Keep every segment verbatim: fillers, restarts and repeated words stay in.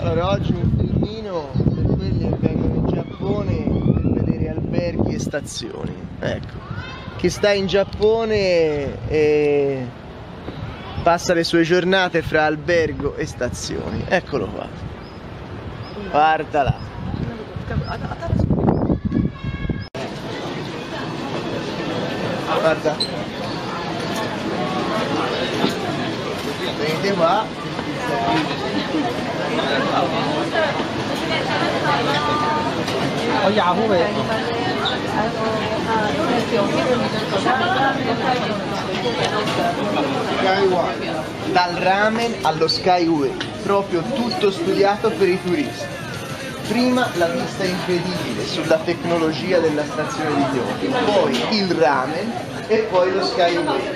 Allora, oggi un filmino per quelli che vengono in Giappone per vedere alberghi e stazioni. Ecco, chi sta in Giappone e passa le sue giornate fra albergo e stazioni. Eccolo qua. Guarda là. Guarda. Vedete qua. Oh Yahoo vậy. Dal ramen allo Skyway, proprio tutto studiato per i turisti. Prima la vista incredibile sulla tecnologia della stazione di Kyoto, poi il ramen e poi lo Skyway.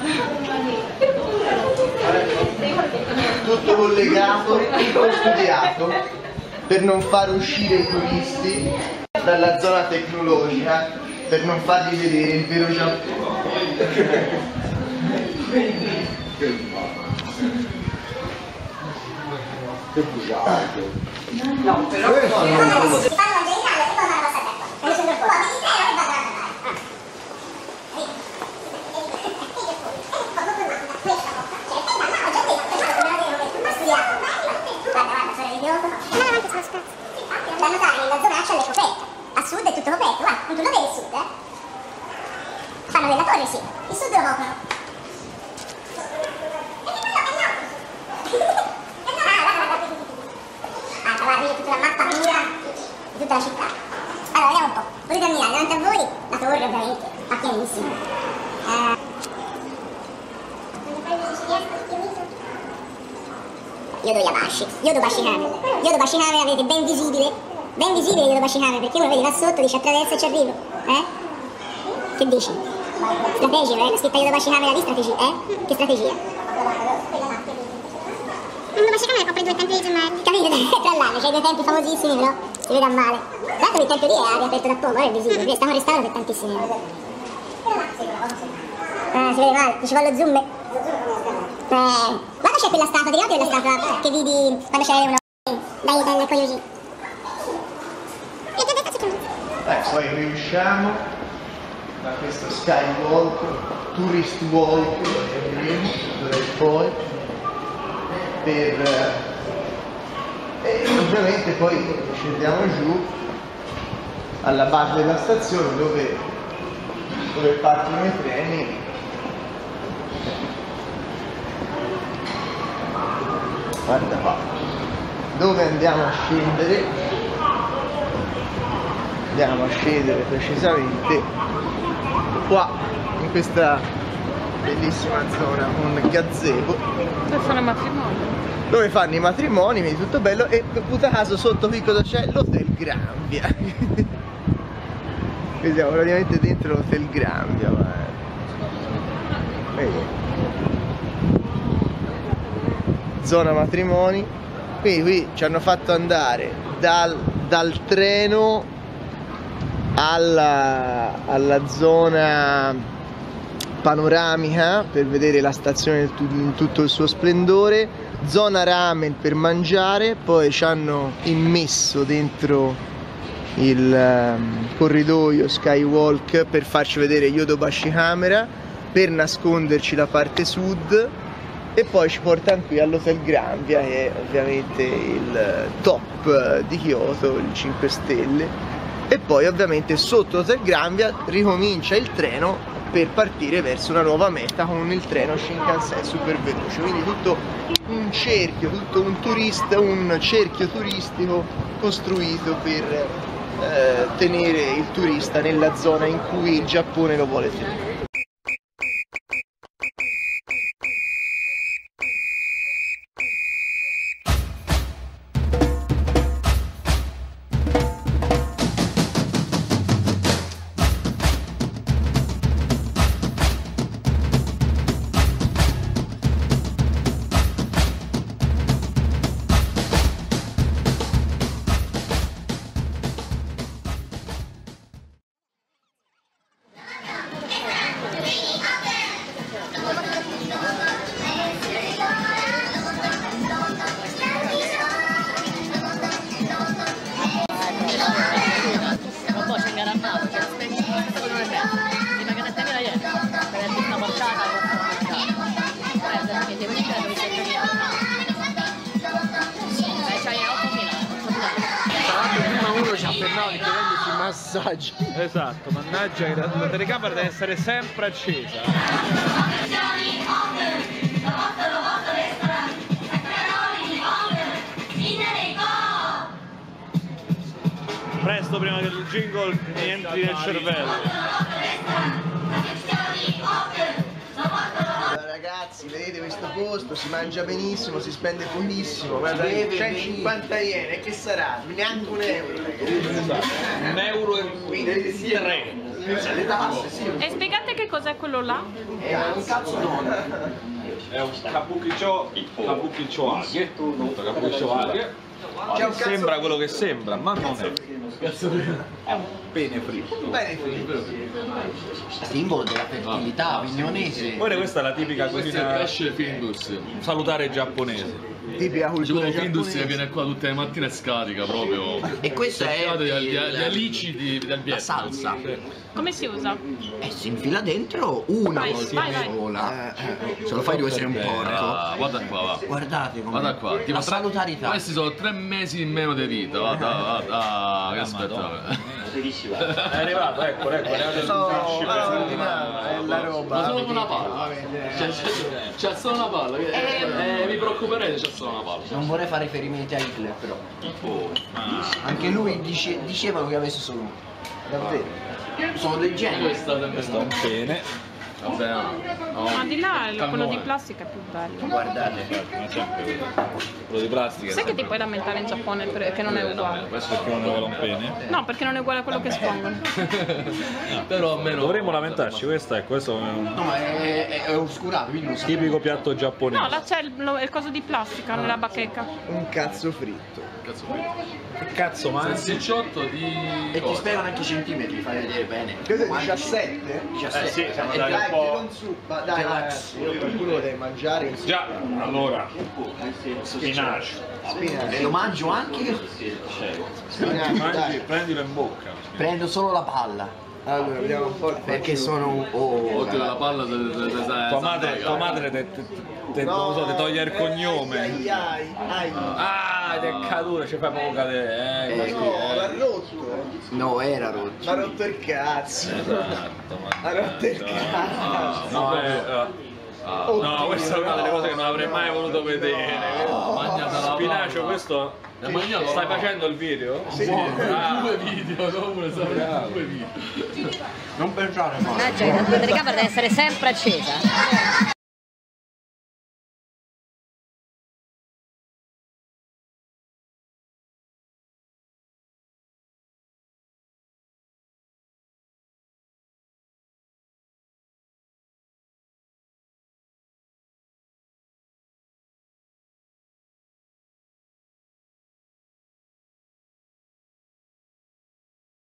Tutto collegato, tutto studiato per non far uscire i turisti dalla zona tecnologica, per non fargli vedere il vero Giappone. No, però da notare nella zonaccia alle coperte. A sud è tutto coperto, guarda, non lo vedi il sud, eh? Fanno della torre, sì. Il sud lo coprono. Ah, guarda, vedi tutta la mappa pura di tutta la città. Allora, vediamo un po'. Potete ammirare davanti a voi la torre, ovviamente, fa pianissimo. Eh... Yodoyabashi, Yodobashi Camera, Yodobashi Camera vedete ben visibile, ben visibile Yodobashi Camera, perché uno vede là sotto, dice attraverso e ci arrivo, eh? Che dici? Strategico, eh? La scritta Yodobashi Camera di strategia, eh? Che strategia? Yodobashi Camera copre due templi di Gemelli. Capito? Tra l'anno c'è due templi famosissimi, però si vede a male. Tra l'altro il tempio lì è riaperto da poco, è visibile, quindi stiamo restando per tantissimi anni. Eh, si vede male, ci vuole lo zoom. Eh, guarda c'è quella statua, ti ricordi quella statua che vidi quando c'era uno dai del Koyoji? Eh, poi riusciamo da questo skywalk, tourist walk, dove poi per e ovviamente poi scendiamo giù alla base della stazione dove, dove partono i treni. Guarda qua, dove andiamo a scendere? Andiamo a scendere precisamente qua, in questa bellissima zona, un gazebo. dove fanno matrimoni. Dove fanno i matrimoni, quindi tutto bello, e puta caso sotto qui cosa c'è? L'Hotel Granvia. Qui siamo praticamente dentro l'Hotel Granvia, vedi? Zona matrimoni, quindi qui ci hanno fatto andare dal, dal treno alla, alla zona panoramica per vedere la stazione in tutto il suo splendore, zona ramen per mangiare, poi ci hanno immesso dentro il um, corridoio Skywalk per farci vedere Yodobashi Camera, per nasconderci la parte sud. E poi ci portano qui all'Hotel Granvia, che è ovviamente il top di Kyoto, il cinque stelle. E poi ovviamente sotto l'Hotel Granvia ricomincia il treno per partire verso una nuova meta con il treno Shinkansen super veloce. Quindi tutto un cerchio, tutto un turista, un cerchio turistico costruito per eh, tenere il turista nella zona in cui il Giappone lo vuole tenere. ci ha fermato che prende sui massaggi. Esatto, mannaggia che la, la telecamera deve essere sempre accesa. Presto prima che il jingle mi entri nel cervello. Ragazzi, vedete questo posto, si mangia benissimo, si spende pochissimo, guardate, centocinquanta yen, e che sarà? Neanche un euro. Un euro e tre. Le tasse, sì. E spiegate che cos'è quello là? È un cazzo d'onore. È un kabukicho, kabukicho aghe, kabukicho aghe. Sembra quello che sembra, ma non è. È un pene fritto. Bene finito. Simbolo della fertilità vignonese. Guarda, questa è la tipica Questo è il cucina pesce Findus. salutare giapponese. Tipica cultura Dicevo Findus che giapponese. viene qua tutte le mattine e scarica proprio. E questo è Cercate gli, gli, il- gli alici di, del la Vietnam. salsa. Come si usa? E si infila dentro una Vai, volta vai, vai. sola. Se lo fai deve essere un porco. Ah, guarda qua, va. Guardate come. Guarda qua, tipo la tre- salutarità. Questi sono tre mesi in meno di vita, guarda, guarda, che spettacolo. È arrivato, ecco, ecco, è arrivato il Oh, pesce allora, per- ordinario, è la roba. Ma solo con una palla. C'è, c'è, c'è solo una palla. che- eh, vi preoccuperete, c'è solo una palla. Non vorrei fare riferimenti a Hitler però. Anche lui dice- dicevano che avesse solo uno. Davvero? Sono dei geni. Questo è Questo è un pene. Vabbè, no. Ma di là il- quello di Cannone. plastica è più bello. Guardate. Ma sempre quello. Quello di plastica. Sai che ti puoi lamentare in Giappone perché non è uguale? Questo perché non è uguale a un pene? No, perché non è uguale a quello che espongono. Però almeno Dovremmo lamentarci, questo è, questo è un No, ma è, è, è oscurato, quindi non so. tipico piatto giapponese. No, là c'è il, lo- il coso di plastica nella bacheca. Un cazzo fritto. cazzo Che cazzo mangi? salsicciotto di E ti cosa? spiegano anche i centimetri, fai vedere bene. Questo è Quanti- diciassette? diciassette. Eh sì, siamo E andati dai, un Dai, po'. con zuppa, dai Relax. ragazzi, io qualcuno lo deve mangiare in Già, allora, spinaci. spinaci. E lo mangio anche io. Spinaci, Mangi, dai. prendilo in bocca. Prendo solo la palla. Allora, vediamo un po' il Perché faccio- sono un. Oh, Oltre alla palla de, de, de, de, Tua madre, tua madre te, te, te, non lo so, ti toglie il cognome. Ai, ai, ai. Ah, ti è caduto, ci fai poco cadere. Eh, Eh, così, no, l'ha eh. rotto. No, era rotto. Mi ha rotto il cazzo. Esatto, Ha rotto il cazzo. No, beh, eh. No, questa è una delle cose che non avrei mai voluto vedere. Mangiata la Spinacio, palla. questo. Hai mangiato Stai la palla? facendo il video? Sì. Ah. Due video, non uno, sono due video. Non pensare male. Mannaggia, la tua telecamera deve essere sempre accesa.